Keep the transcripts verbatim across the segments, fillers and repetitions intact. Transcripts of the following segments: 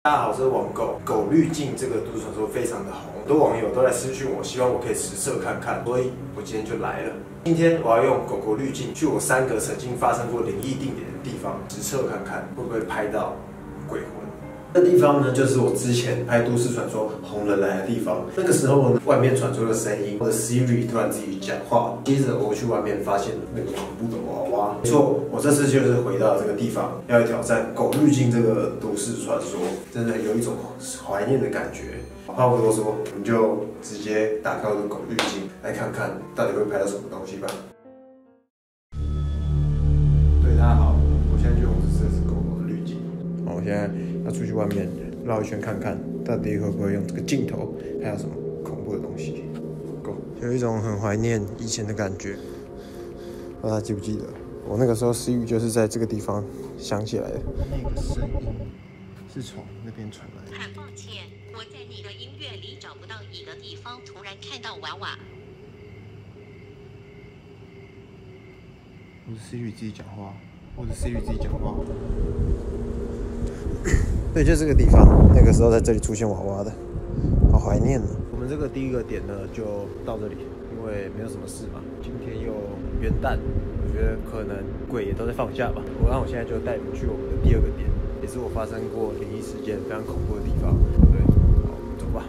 大家好，我是网狗。狗滤镜这个都市传说非常的红，很多网友都来私讯我，希望我可以实测看看，所以我今天就来了。今天我要用狗狗滤镜去我三个曾经发生过灵异定点的地方实测看看，会不会拍到鬼魂。 这地方呢，就是我之前拍都市传说红人来的地方。那个时候呢，外面传出了声音，我的 Siri 突然自己讲话。接着我去外面发现了那个恐怖的娃娃。没错，我这次就是回到这个地方，要来挑战狗滤镜这个都市传说，真的有一种怀念的感觉。话不多说，我们就直接打开我的狗滤镜，来看看到底会拍到什么东西吧。对，大家好，我现在就用这是狗狗的滤镜。好，我现在。 要出去外面绕一圈看看，到底会不会用这个镜头，还有什么恐怖的东西？有一种很怀念以前的感觉。不知道大家记不记得，我那个时候私语就是在这个地方想起来的。那个声音是从那边传来的。 很抱歉，我在你的音乐里找不到你的地方，突然看到娃娃。 我的 Siri 自己讲话，我的 Siri 自己讲话。 对，就这个地方，那个时候在这里出现娃娃的，好怀念呢。我们这个第一个点呢，就到这里，因为没有什么事嘛。今天又元旦，我觉得可能鬼也都在放假吧。我让我现在就带你们去我们的第二个点，也是我发生过灵异事件非常恐怖的地方。对，好，走吧。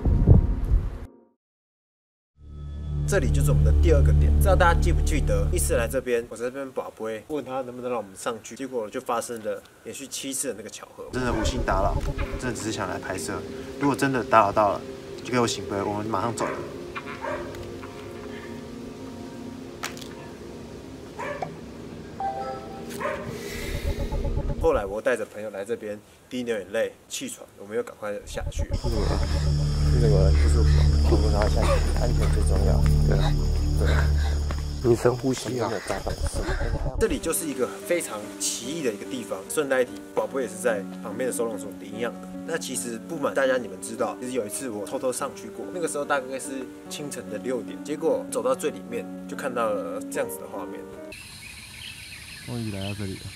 这里就是我们的第二个点，不知道大家记不记得，第一次来这边，我在这边宝贝问他能不能让我们上去，结果就发生了连续七次的那个巧合。真的无心打扰，真的只是想来拍摄。如果真的打扰到了，就给我醒杯，我们马上走。后来我带着朋友来这边，滴流眼泪、气喘，我们又赶快下去。为什么？那个不舒服，我们然后下去，安全最重要。对啊，对啊，你深呼吸啊。这里就是一个非常奇异的一个地方。顺带一提，宝贝也是在旁边的收容所领养的。那其实不瞒大家，你们知道，其实有一次我偷偷上去过，那个时候大概是清晨的六点，结果走到最里面就看到了这样子的画面。终于来到这里了。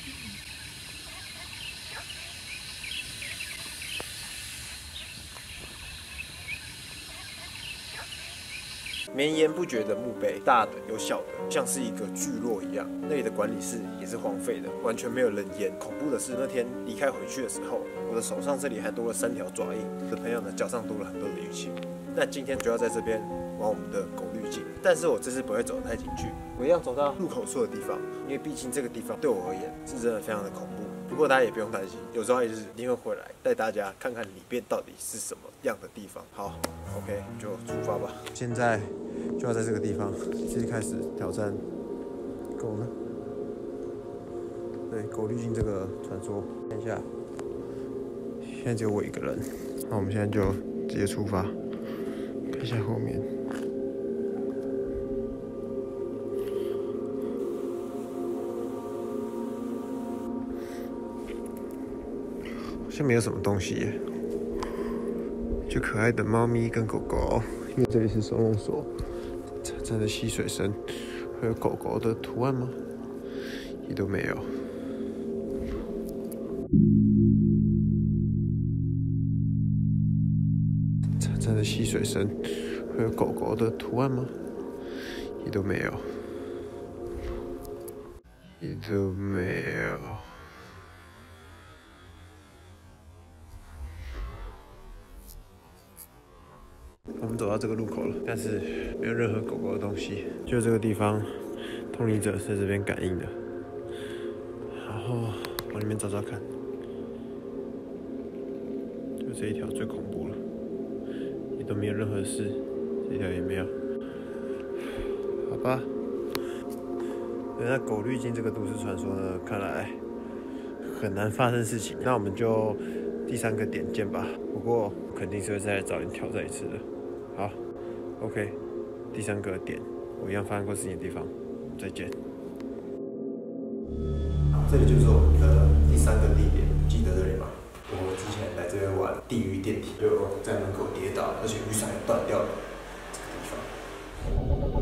绵延不绝的墓碑，大的有小的，像是一个聚落一样。那里的管理室也是荒废的，完全没有人烟。恐怖的是，那天离开回去的时候，我的手上这里还多了三条爪印，我的朋友呢脚上多了很多的淤青。那今天就要在这边玩我们的狗滤镜，但是我这次不会走得太进去，我一样走到入口处的地方，因为毕竟这个地方对我而言是真的非常的恐怖。 不过大家也不用担心，有朝一日一定会回来带大家看看里面到底是什么样的地方。好 ，OK， 就出发吧。现在就要在这个地方直接开始挑战狗呢。对，狗滤镜这个传说，看一下，现在只有我一个人。那我们现在就直接出发，看一下后面。 好像没有什么东西耶，就可爱的猫咪跟狗狗。因为这里是收容所，潺潺的溪水声，还有狗狗的图案吗？也都没有。潺潺的溪水声，还有狗狗的图案吗？也都没有。也都没有。 我们走到这个路口了，但是没有任何狗狗的东西，就这个地方，通灵者在这边感应的。然后往里面找找看，就这一条最恐怖了，也都没有任何事，这条也没有。好吧，那狗滤镜这个都市传说呢，看来很难发生事情，那我们就第三个点见吧。不过肯定是会再来找你挑战一次的。 好 ，OK， 第三个点，我一样发生过事情的地方，再见。这里就是我们的第三个地点，记得这里吗？我之前来这边玩地狱电梯，就在门口跌倒，而且雨伞也断掉了。这个地方。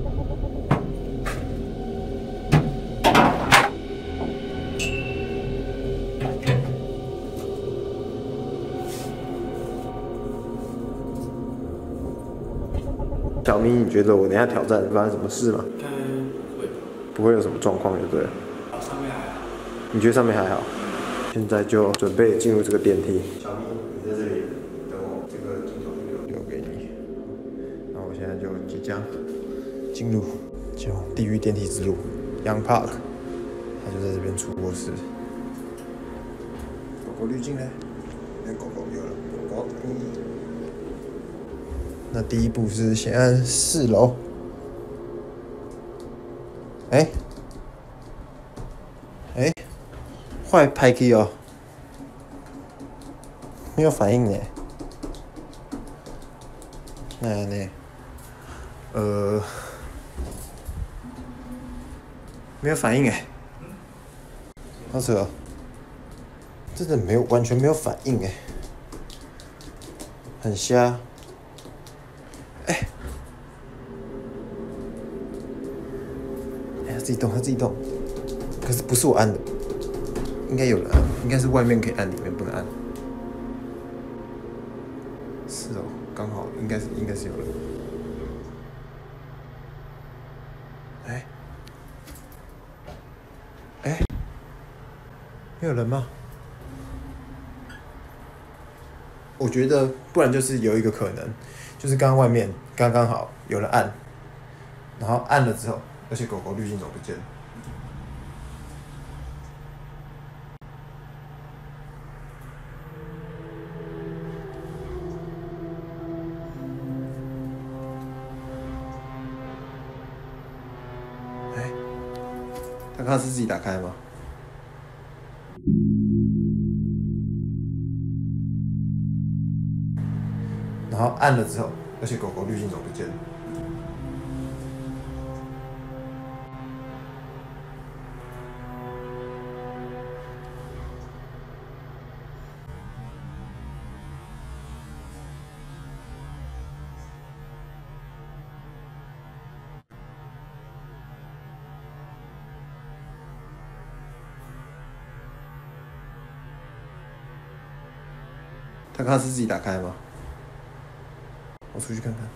小咪，你觉得我等一下挑战发生什么事吗？ 应该不会吧？ 不会有什么状况就对了。 啊，上面还好。 你觉得上面还好？现在就准备进入这个电梯。小咪，你在这里等我，这个镜头就留留给你。那我现在就即将进入前往地狱电梯之路 ，Young Park， 他就在这边出卧室。狗狗滤镜呢？那狗狗有了，狗狗。那第一步是先按四楼。哎、欸，哎、欸，坏拍 key 哦，没有反应呢。那呢？呃，没有反应哎，好扯哦，真的没有，完全没有反应哎，很瞎。哎、欸，哎，它自己动，它自己动，可是不是我按的，应该有人按，应该是外面可以按，里面不能按。是哦，刚好，应该是，应该是有人。哎、欸，哎、欸，没有人吗？我觉得，不然就是有一个可能，就是刚刚外面刚刚好有人按，然后按了之后，而且狗狗滤镜怎么不见了？哎、欸，他刚刚是自己打开吗？然后按了之后，而且狗狗滤镜怎么不见了？他刚刚是自己打开吗？我出去看看。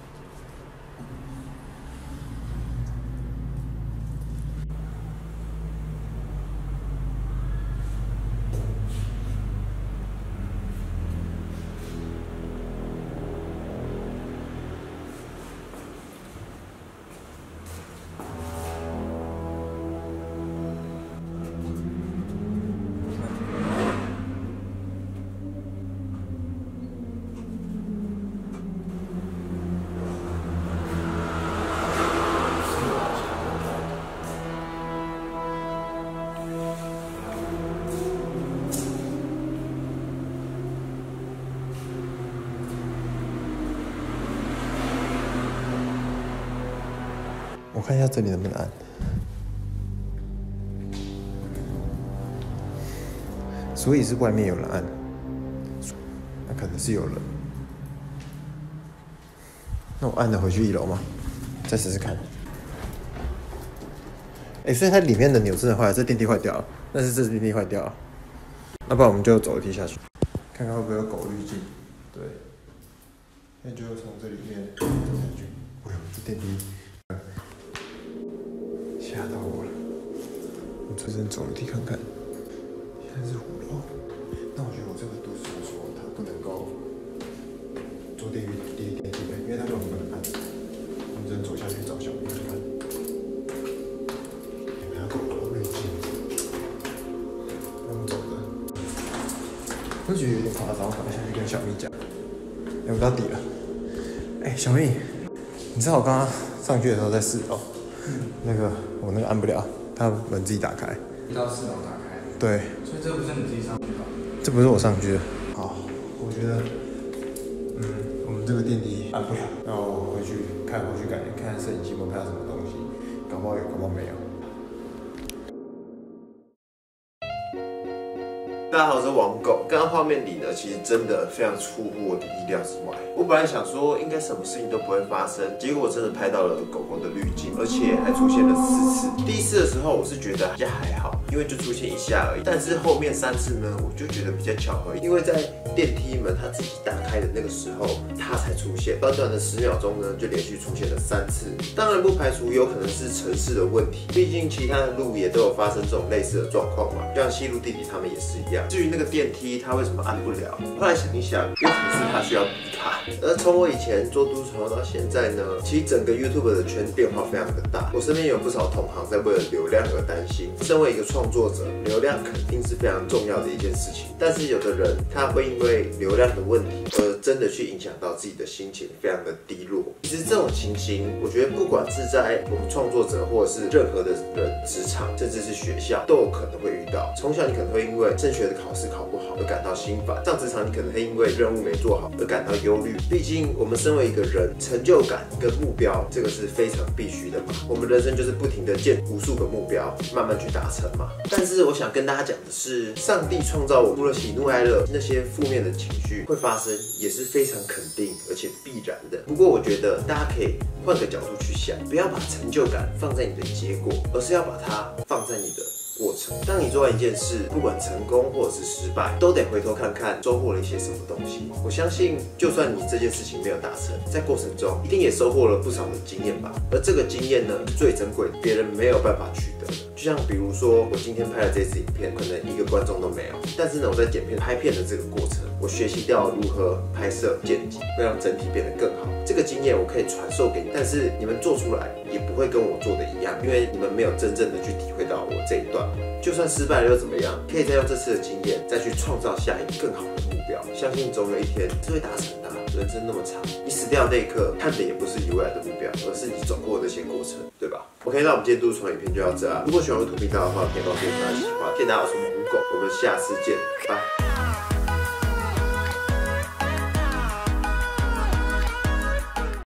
我看一下这里能不能按，所以是外面有人按，那可能是有人。那我按了回去一楼吗？再试试看。哎、欸，所以它里面的钮真的坏了，这电梯坏掉了，但是这电梯坏掉了。要不然我们就走楼梯下去，看看会不会有狗滤镜。对，那就从这里面走下去。哎呦，这电梯。吓到我了！我这阵走楼梯看看，现在是五楼。那我觉得我这个都市说它不能够坐电梯电梯电梯的，因为它根本不能按。我们只能走下去找小明看看。有没有狗狗滤镜？我们走的，我觉得有点夸张，我赶快下去跟小咪讲。哎、欸，我到底了。哎、欸，小咪，你知道我刚刚上去的时候在四楼。那个我那个按不了，他门自己打开。 一到四楼打开。 对。 所以这不是你自己上去的？ 这不是我上去的。好，我觉得，嗯，我们这个电梯按不了，那我回去看，回去感觉看摄影机有没有拍到什么东西，搞不好有，搞不好没有。 大家好，我是王狗。刚刚画面里呢，其实真的非常出乎我的意料之外。我本来想说应该什么事情都不会发生，结果我真的拍到了狗狗的滤镜，而且还出现了四次。第一次的时候我是觉得也还好，因为就出现一下而已。但是后面三次呢，我就觉得比较巧合，因为在电梯门它自己打开的那个时候，它才出现。短短的十秒钟呢，就连续出现了三次。当然不排除有可能是城市的问题，毕竟其他的路也都有发生这种类似的状况嘛，就像西路弟弟他们也是一样。至于那个电梯它为什么按不了，后来想一想，有可能是它需要比卡。而从我以前做都市传说到现在呢，其实整个 YouTube 的圈变化非常的大。我身边有不少同行在为了流量而担心。身为一个创作者，流量肯定是非常重要的一件事情。但是有的人他会因为流量的问题而真的去影响到自己的心情，非常的低落。其实这种情形，我觉得不管是在我们创作者，或者是任何的人，职场甚至是学校，都有可能会遇到。从小你可能会因为升学的考试考不好而感到心烦，上职场你可能会因为任务没做好而感到忧虑。毕竟我们身为一个人，成就感跟目标这个是非常必须的嘛。我们人生就是不停的建无数个目标，慢慢去达成嘛。但是我想跟大家讲的是，上帝创造我，除了喜怒哀乐那些负面的情绪会发生，也是非常肯定而且必然的。不过我觉得大家可以换个角度去想，不要把成就感放在你的结果，而是要把它放在你的过程。当你做完一件事，不管成功或者是失败，都得回头看看收获了一些什么东西。我相信，就算你这件事情没有达成，在过程中一定也收获了不少的经验吧。而这个经验呢，最珍贵，别人没有办法取得的。就像比如说，我今天拍的这支影片，可能一个观众都没有，但是呢，我在剪片、拍片的这个过程，我学习到如何拍摄、剪辑，会让整体变得更好。这个经验我可以传授给你，但是你们做出来也不会跟我做的一样，因为你们没有真正的去体会到我这一段。就算失败了又怎么样？可以再用这次的经验，再去创造下一个更好的目标。相信总有一天是会达成的。人生那么长，你死掉那一刻看的也不是你未来的目标，而是你走过的那些过程，对吧 ？OK， 那我们今天都市传影片就到这啊。如果喜欢我的图频道的话，可以帮我点赞、喜欢。谢谢大家，我是猛狗，我们下次见，拜。